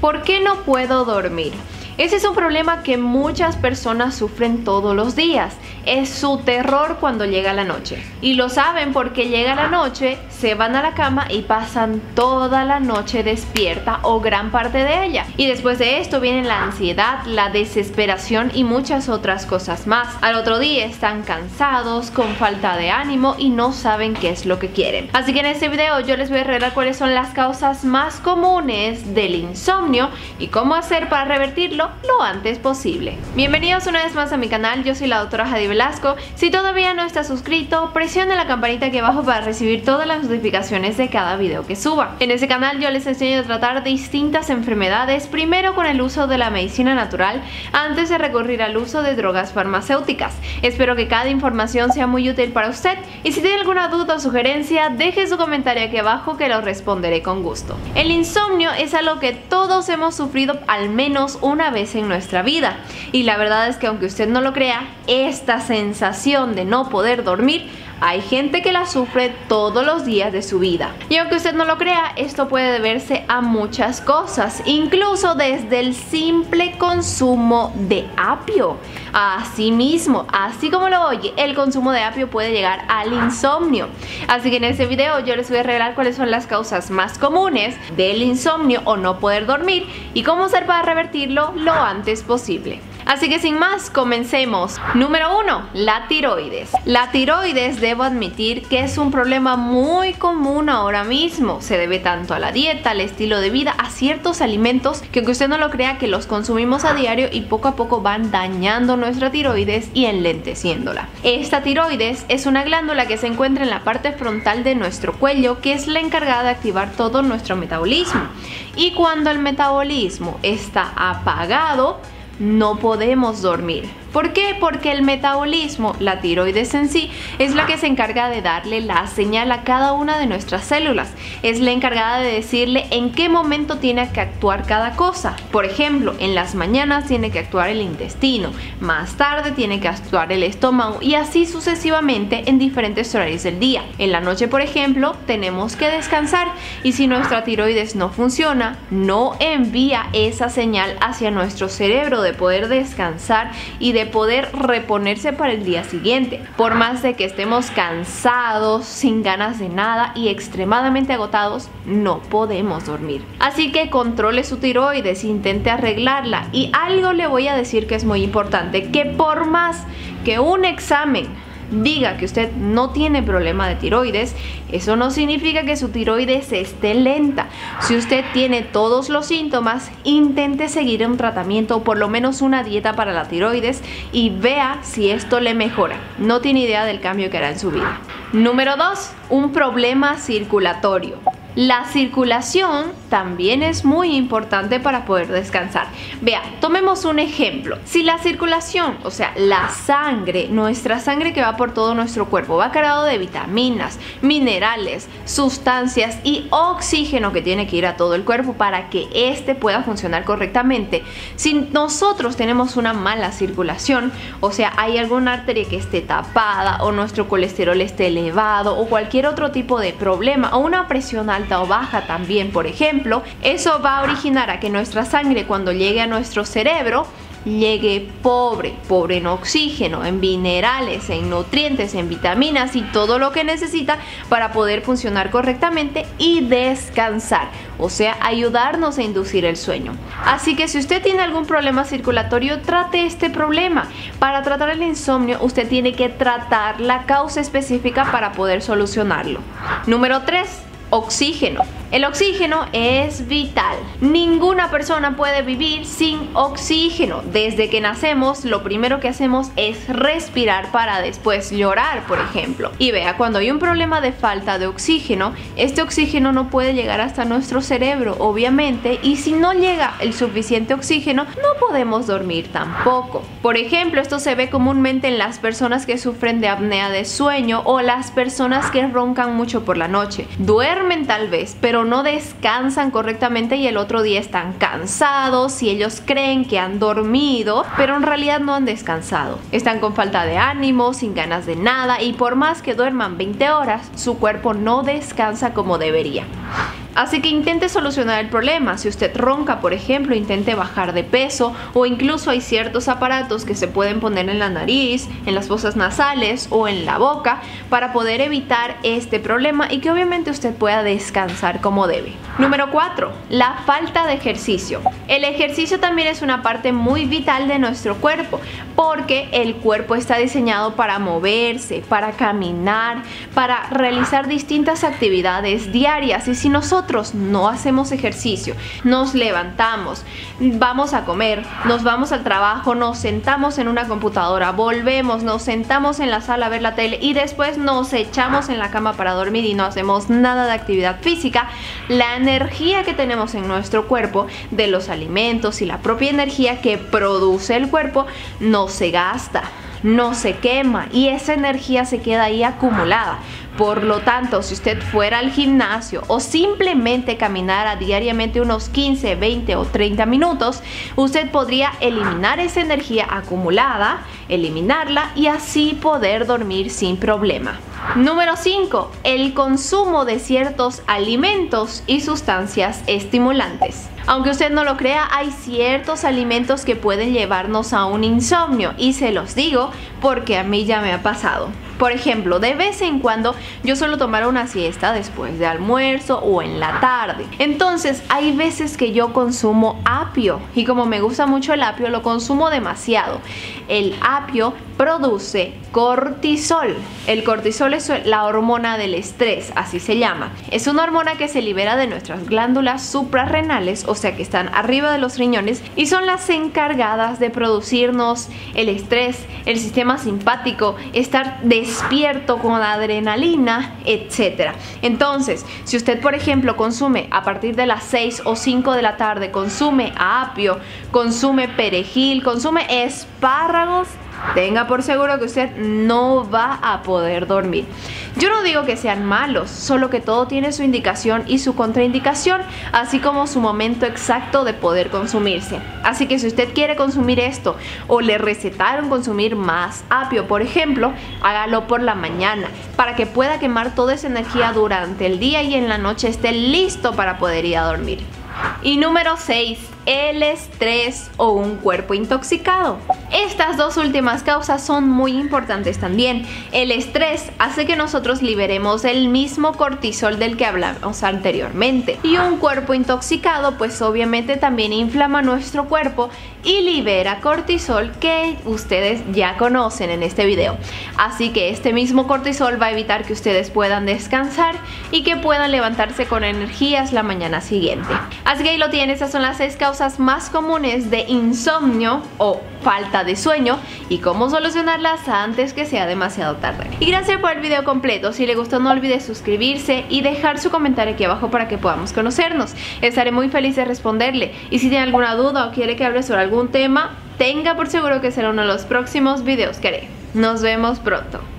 ¿Por qué no puedo dormir? Ese es un problema que muchas personas sufren todos los días. Es su terror cuando llega la noche. Y lo saben porque llega la noche, se van a la cama y pasan toda la noche despierta o gran parte de ella. Y después de esto viene la ansiedad, la desesperación y muchas otras cosas más. Al otro día están cansados, con falta de ánimo y no saben qué es lo que quieren. Así que en este video yo les voy a revelar cuáles son las causas más comunes del insomnio y cómo hacer para revertirlo lo antes posible. Bienvenidos una vez más a mi canal, yo soy la doctora Jady Velasco. Si todavía no estás suscrito, presiona la campanita aquí abajo para recibir todas las notificaciones de cada video que suba. En este canal yo les enseño a tratar distintas enfermedades, primero con el uso de la medicina natural, antes de recurrir al uso de drogas farmacéuticas. Espero que cada información sea muy útil para usted y si tiene alguna duda o sugerencia, deje su comentario aquí abajo que lo responderé con gusto. El insomnio es algo que todos hemos sufrido al menos una vez en nuestra vida y la verdad es que aunque usted no lo crea, esta sensación de no poder dormir hay gente que la sufre todos los días de su vida. Y aunque usted no lo crea, esto puede deberse a muchas cosas, incluso desde el simple consumo de apio. Asimismo, así como lo oye, el consumo de apio puede llegar al insomnio. Así que en este video yo les voy a revelar cuáles son las causas más comunes del insomnio o no poder dormir y cómo hacer para revertirlo lo antes posible. Así que sin más, comencemos. Número 1. La tiroides. La tiroides, debo admitir que es un problema muy común ahora mismo. Se debe tanto a la dieta, al estilo de vida, a ciertos alimentos que aunque usted no lo crea que los consumimos a diario y poco a poco van dañando nuestra tiroides y enlenteciéndola. Esta tiroides es una glándula que se encuentra en la parte frontal de nuestro cuello, que es la encargada de activar todo nuestro metabolismo. Y cuando el metabolismo está apagado, no podemos dormir. ¿Por qué? Porque el metabolismo, la tiroides en sí, es la que se encarga de darle la señal a cada una de nuestras células. Es la encargada de decirle en qué momento tiene que actuar cada cosa. Por ejemplo, en las mañanas tiene que actuar el intestino, más tarde tiene que actuar el estómago y así sucesivamente en diferentes horarios del día. En la noche, por ejemplo, tenemos que descansar y si nuestra tiroides no funciona, no envía esa señal hacia nuestro cerebro de poder descansar y de poder reponerse para el día siguiente. Por más de que estemos cansados, sin ganas de nada y extremadamente agotados, no podemos dormir. Así que controle su tiroides, intente arreglarla y algo le voy a decir que es muy importante, que por más que un examen diga que usted no tiene problema de tiroides, eso no significa que su tiroides esté lenta. Si usted tiene todos los síntomas, intente seguir un tratamiento o por lo menos una dieta para la tiroides y vea si esto le mejora. No tiene idea del cambio que hará en su vida. Número 2. Un problema circulatorio. La circulación también es muy importante para poder descansar. Vea, tomemos un ejemplo. Si la circulación, o sea, la sangre, nuestra sangre que va por todo nuestro cuerpo, va cargado de vitaminas, minerales, sustancias y oxígeno que tiene que ir a todo el cuerpo para que éste pueda funcionar correctamente. Si nosotros tenemos una mala circulación, o sea, hay alguna arteria que esté tapada o nuestro colesterol esté elevado o cualquier otro tipo de problema o una presión alta o baja también, por ejemplo, eso va a originar a que nuestra sangre cuando llegue a nuestro cerebro llegue pobre en oxígeno, en minerales, en nutrientes, en vitaminas y todo lo que necesita para poder funcionar correctamente y descansar, o sea, ayudarnos a inducir el sueño. Así que si usted tiene algún problema circulatorio, trate este problema. Para tratar el insomnio, usted tiene que tratar la causa específica para poder solucionarlo. Número 3. Oxígeno. El oxígeno es vital. Ninguna persona puede vivir sin oxígeno. Desde que nacemos, lo primero que hacemos es respirar para después llorar, por ejemplo. Y vea, cuando hay un problema de falta de oxígeno, este oxígeno no puede llegar hasta nuestro cerebro, obviamente, y si no llega el suficiente oxígeno, no podemos dormir tampoco. Por ejemplo, esto se ve comúnmente en las personas que sufren de apnea de sueño o las personas que roncan mucho por la noche. Duermen tal vez, pero no descansan correctamente y el otro día están cansados y ellos creen que han dormido, pero en realidad no han descansado. Están con falta de ánimo, sin ganas de nada y por más que duerman 20 horas, su cuerpo no descansa como debería. Así que intente solucionar el problema. Si usted ronca, por ejemplo, intente bajar de peso, o incluso hay ciertos aparatos que se pueden poner en la nariz, en las fosas nasales o en la boca para poder evitar este problema y que obviamente usted pueda descansar como debe. Número 4. La falta de ejercicio. El ejercicio también es una parte muy vital de nuestro cuerpo, porque el cuerpo está diseñado para moverse, para caminar, para realizar distintas actividades diarias. Y si nosotros no hacemos ejercicio, nos levantamos, vamos a comer, nos vamos al trabajo, nos sentamos en una computadora, volvemos, nos sentamos en la sala a ver la tele y después nos echamos en la cama para dormir y no hacemos nada de actividad física, la energía que tenemos en nuestro cuerpo de los alimentos y la propia energía que produce el cuerpo no se gasta, no se quema y esa energía se queda ahí acumulada. Por lo tanto, si usted fuera al gimnasio o simplemente caminara diariamente unos 15, 20 o 30 minutos, usted podría eliminar esa energía acumulada, eliminarla y así poder dormir sin problema. Número 5. El consumo de ciertos alimentos y sustancias estimulantes. Aunque usted no lo crea, hay ciertos alimentos que pueden llevarnos a un insomnio y se los digo porque a mí ya me ha pasado. Por ejemplo, de vez en cuando yo suelo tomar una siesta después de almuerzo o en la tarde. Entonces hay veces que yo consumo apio y como me gusta mucho el apio lo consumo demasiado. El apio produce cortisol. El cortisol es la hormona del estrés, así se llama. Es una hormona que se libera de nuestras glándulas suprarrenales, o sea que están arriba de los riñones y son las encargadas de producirnos el estrés, el sistema simpático, estar despierto con adrenalina, etc. Entonces, si usted por ejemplo consume a partir de las 6 o 5 de la tarde, consume apio, consume perejil, consume espárragos, tenga por seguro que usted no va a poder dormir. Yo no digo que sean malos, solo que todo tiene su indicación y su contraindicación, así como su momento exacto de poder consumirse. Así que si usted quiere consumir esto o le recetaron consumir más apio, por ejemplo, hágalo por la mañana para que pueda quemar toda esa energía durante el día y en la noche esté listo para poder ir a dormir. Y número 6. El estrés o un cuerpo intoxicado. Estas dos últimas causas son muy importantes también. El estrés hace que nosotros liberemos el mismo cortisol del que hablamos anteriormente. Y un cuerpo intoxicado pues obviamente también inflama nuestro cuerpo y libera cortisol que ustedes ya conocen en este video. Así que este mismo cortisol va a evitar que ustedes puedan descansar y que puedan levantarse con energías la mañana siguiente. Así que ahí lo tienen, esas son las 6 causas más comunes de insomnio o falta de sueño y cómo solucionarlas antes que sea demasiado tarde. Y gracias por el video completo. Si le gustó no olvide suscribirse y dejar su comentario aquí abajo para que podamos conocernos. Estaré muy feliz de responderle y si tiene alguna duda o quiere que hable sobre algún tema, tenga por seguro que será uno de los próximos videos que haré. Nos vemos pronto.